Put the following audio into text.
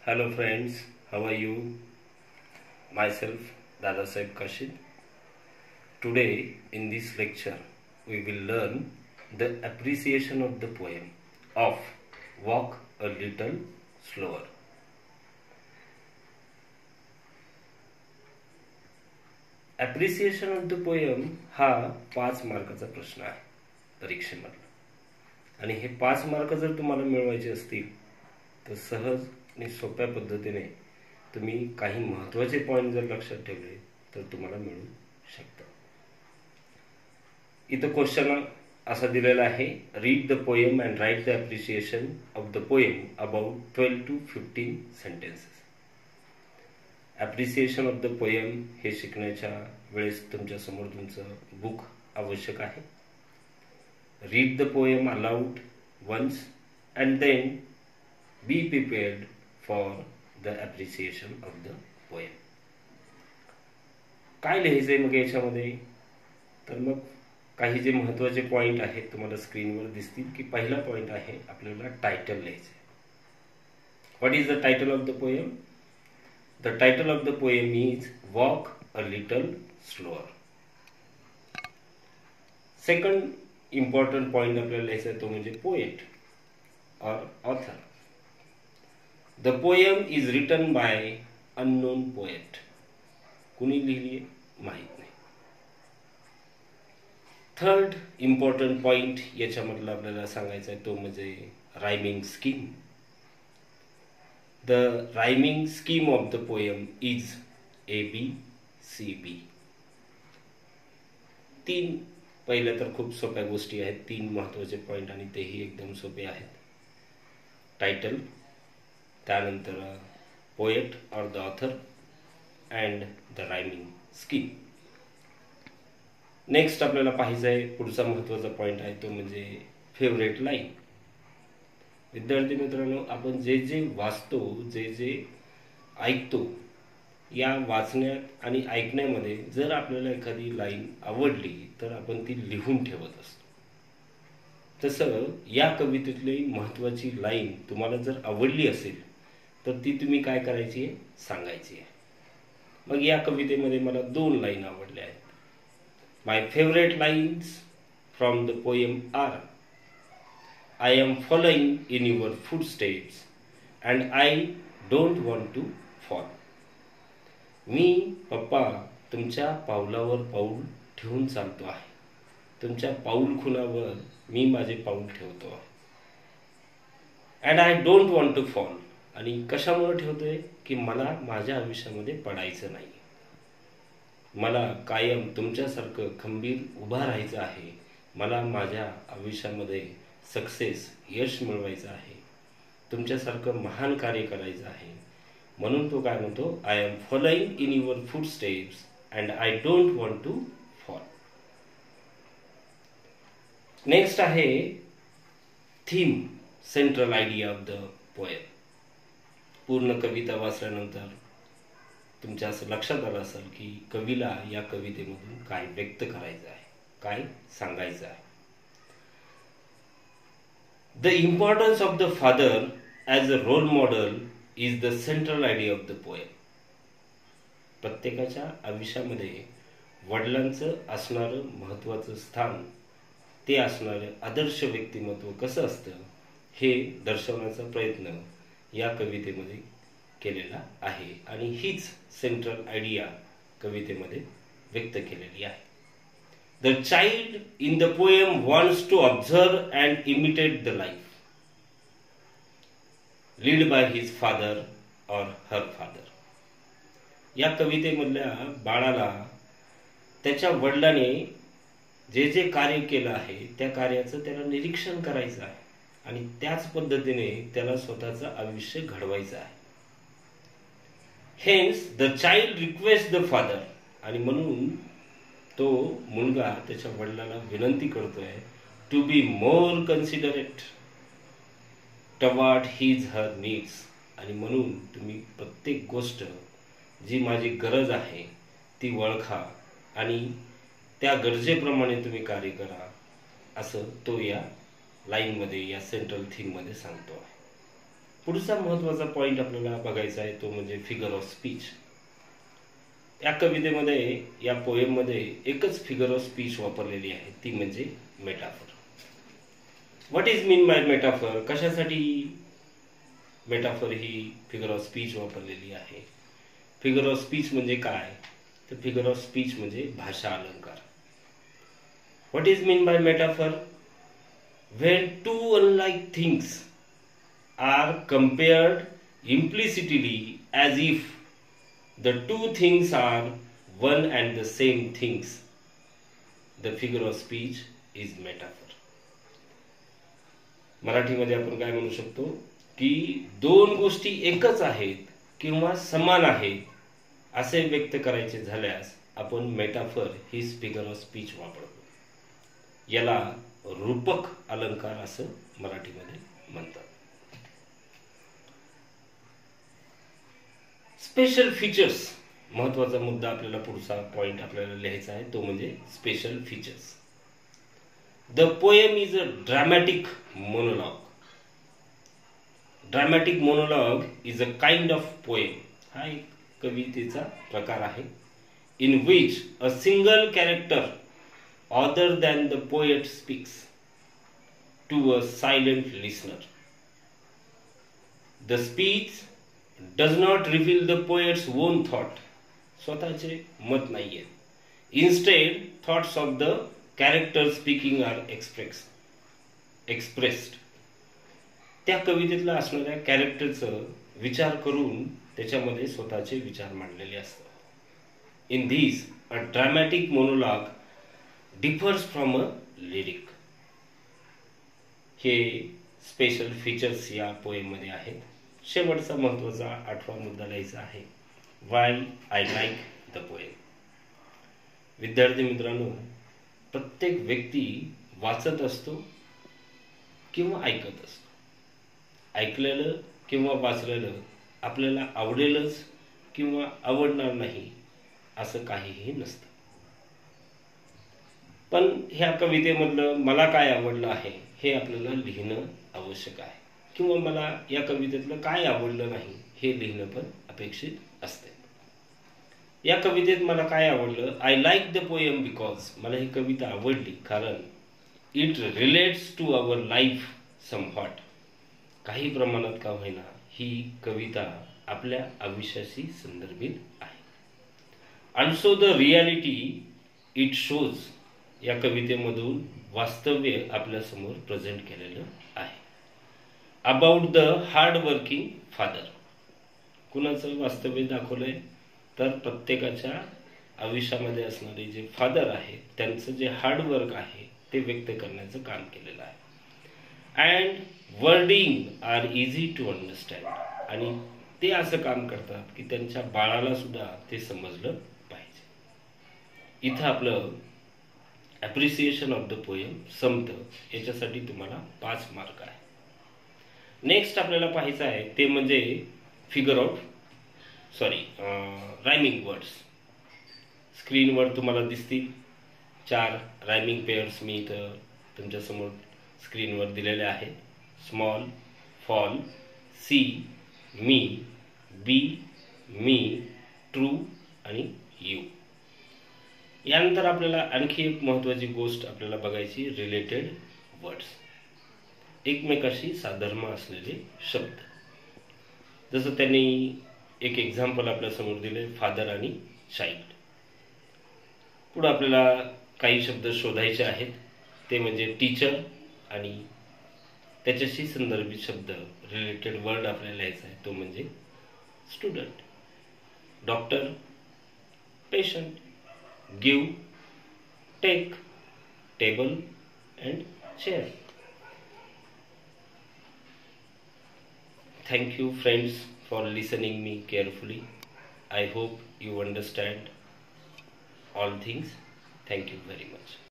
Hello friends, how are you? Myself Dada Saib Kashid. Today in this lecture we will learn the appreciation of the poem of Walk a Little Slower. Appreciation of the poem हा 5 मार्काचा प्रश्न आहे परीक्षेमधला आणि हे 5 mark जर तुम्हाला मिळवायचे असतील तर सहज आणि सोप्या पद्धतीने तुम्ही काही महत्त्वाचे पॉइंट जर लक्षात ठेवले तर तुम्हाला मिळू शकतात. इथं क्वेश्चन असा दिलेला आहे, read the poem and write the appreciation of the poem about 12 to 15 sentences. Appreciation of the poem हे शिकण्याच्या वेळेस तुमच्या समोर तुमचं बुक आवश्यक आहे. Read the poem aloud once and then be prepared for the appreciation of the poem. काय लिहायचंय मग याच्यामध्ये? तर मग काही जे महत्त्वाचे पॉइंट आहेत तुम्हाला स्क्रीनवर दिसतील की पहिला पॉइंट आहे आपल्याला टायटल लिहायचं. What is the title of the poem? The title of the poem is Walk a Little Slower. Second important point आपल्याला लिहायचा आहे तो म्हणजे poet or author. The poem is written by unknown poet. कुणी लिहिली आहे माहित नाही. Third important point याच्यामधला आपल्याला सांगायचा आहे तो म्हणजे rhyming scheme. The rhyming scheme of the poem is ABCB. 3 पहिल्या तर खूप सोप्या गोष्टी आहेत, 3 महत्त्वाचे पॉइंट आणि तेही एकदम सोपे आहेत. टायटल, त्यानंतर poet or the author and the rhyming scheme. Next आपल्याला पाहायचं आहे पुढचा महत्त्वाचा पॉइंट आहे तो म्हणजे फेवरेट लाईन. विद्यार्थी मित्रांनो, आपण जे जे वाचतो, जे जे ऐकतो, या वाचण्यात आणि ऐकण्यामध्ये जर आपल्याला एखादी लाईन आवडली तर आपण ती लिहून ठेवत असतो. तसं या कवितेतली महत्त्वाची लाईन तुम्हाला जर आवडली असेल तर ती तुम्ही काय करायची आहे? सांगायची आहे. मग या कवितेमध्ये मला 2 लाईन आवडल्या आहेत. My favourite lines from the poem are I am following in your footsteps and I don't want to fall. मी पप्पा तुमच्या पावलावर पाऊल ठेवून चालतो आहे. तुमच्या पाऊल खुणावर मी माझे पाऊल ठेवतो आहे. And I don't want to fall. आणि कशामुळे ठेवतोय की मला माझ्या आयुष्यामध्ये पडायचं नाही. मला कायम तुमच्यासारखं खंबीर उभा राहायचं आहे. मला माझ्या आयुष्यामध्ये सक्सेस, यश मिळवायचं आहे. तुमच्यासारखं महान कार्य करायचं आहे. म्हणून तो काय म्हणतो, I am following in your footsteps and I don't want to fall. Next आहे theme, central idea of the poem. पूर्ण कविता वाचल्यानंतर तुमच्या असं लक्षात आलं असेल की कवीला या कवितेमधून काय व्यक्त करायचं आहे, काय सांगायचं आहे. The importance of the father as a role model is the central idea of the poem. प्रत्येकाच्या आयुष्यामध्ये वडिलांचं असणारं महत्त्वाचं स्थान, ते असणारं आदर्श व्यक्तिमत्व कसं असतं हे दर्शवण्याचा प्रयत्न या कवितेमध्ये केलेला आहे आणि हीच सेंट्रल आयडिया कवितेमध्ये व्यक्त केलेली आहे. The child in the poem wants to observe and imitate the life led by his father or her father. या कवितेमधल्या बाळाला त्याच्या वडिलांनी जे जे कार्य केलं आहे त्या कार्याचं त्याला निरीक्षण करायचं आहे आणि त्याच पद्धतीने त्याला स्वतःचं आयुष्य घडवायचं आहे. Hence the child requests the father, आणि म्हणून तो मुलगा त्याच्या वडिलांना विनंती करतोय to be more considerate toward his her needs. आणि म्हणून तुम्ही प्रत्येक गोष्ट जी माझी गरज आहे ती ओळखा आणि त्या गरजेप्रमाणे तुम्ही कार्य करा, असं तो या लाईनमध्ये, या सेंट्रल थीममध्ये सांगतो आहे. पुढचा महत्वाचा पॉइंट आपल्याला बघायचा आहे तो म्हणजे फिगर ऑफ स्पीच. या कवितेमध्ये, या पोएममध्ये एकच फिगर ऑफ स्पीच वापरलेली आहे, ती म्हणजे metaphor. What is mean by metaphor? कशासाठी मेटाफर ही फिगर ऑफ स्पीच वापरलेली आहे? फिगर ऑफ स्पीच म्हणजे काय? तर फिगर ऑफ स्पीच म्हणजे भाषा अलंकार. What is mean by metaphor? When two unlike things are compared implicitly as if the two things are one and the same things. The figure of speech is metaphor. मराठीमध्ये आपण काय म्हणू शकतो की दोन गोष्टी एकच आहेत किंवा समान आहेत असे व्यक्त करायचे झाल्यास आपण मेटाफर ही फिगर ऑफ स्पीच वापरतो. याला रूपक अलंकार असं मराठीमध्ये म्हणतात. स्पेशल फीचर्स, महत्वाचा मुद्दा आपल्याला पुढचा पॉइंट आपल्याला लिहायचा आहे तो म्हणजे special features. The poem is a dramatic monologue. Dramatic monologue is a kind of poem. हा एक कवितेचा प्रकार आहे. In which a single character other than the poet speaks to a silent listener. The speech does not reveal the poet's own thought. स्वतःचे मत नाहीये. Instead, thoughts of the character speaking are expressed. त्या कवितेतला असणाऱ्या कॅरेक्टरचं विचार करून त्याच्यामध्ये स्वतःचे विचार मांडलेले असतात. In these, a dramatic monologue differs from a lyric. हे स्पेशल फीचर्स या पोएम मध्ये आहेत. शेवटचा महत्वाचा 8वा मुद्दा लिहायचा आहे. Why I like the poem. विद्यार्थी मित्रांनो, प्रत्येक व्यक्ती वाचत असतो किंवा ऐकत असतो. ऐकलेलं किंवा वाचलेलं आपल्याला आवडेलच किंवा आवडणार नाही असं काहीही नसतं. पण ह्या कवितेमधलं मला काय आवडलं आहे हे आपल्याला लिहिणं आवश्यक आहे, किंवा मला या कवितेतलं काय आवडलं नाही हे लिहिणं पण अपेक्षित असते. या कवितेत मला काय आवडलं? I like the poem because. मला ही कविता आवडली कारण it relates to our life somewhat. काही प्रमाणात का होईना ही कविता आपल्या आयुष्याशी संदर्भित आहे. Also the reality it shows. या कवितेमधून वास्तव्य आपल्यासमोर प्रेझेंट केलेलं आहे. About the hard working father. कुणाचं वास्तव्य दाखवलंय? तर प्रत्येकाच्या आयुष्यामध्ये असणारे जे फादर आहे त्यांचं जे हार्डवर्क आहे ते व्यक्त करण्याचं काम केलेलं आहे. And wording are easy to understand. आणि ते असं काम करतात की त्यांच्या बाळाला सुद्धा ते समजलं पाहिजे. इथं आपलं ॲप्रिसिएशन ऑफ द पोएम संपतं. याच्यासाठी तुम्हाला 5 मार्क आहे. नेक्स्ट आपल्याला पाहायचं आहे ते म्हणजे रायमिंग वर्ड्स. स्क्रीनवर तुम्हाला दिसतील 4 रायमिंग पेअर्स मी इथं तुमच्यासमोर स्क्रीनवर दिलेले आहेत. Small, fall, see, me, be, me, true आणि यू. यानंतर आपल्याला आणखी एक महत्त्वाची गोष्ट आपल्याला बघायची, रिलेटेड वर्ड्स. एकमेकाशी साधर्म्य असलेले शब्द. जसं त्यांनी एक एक्झाम्पल आपल्या समोर दिले, फादर आणि चाइल्ड. पुढे आपल्याला काही शब्द शोधायचे आहेत ते म्हणजे टीचर आणि त्याच्याशी संदर्भित शब्द, रिलेटेड वर्ड आपल्याला लिहायचा आहे तो म्हणजे student, doctor, patient, give, take, table and chair. Thank you friends for listening me carefully. I hope you understand all things. Thank you very much.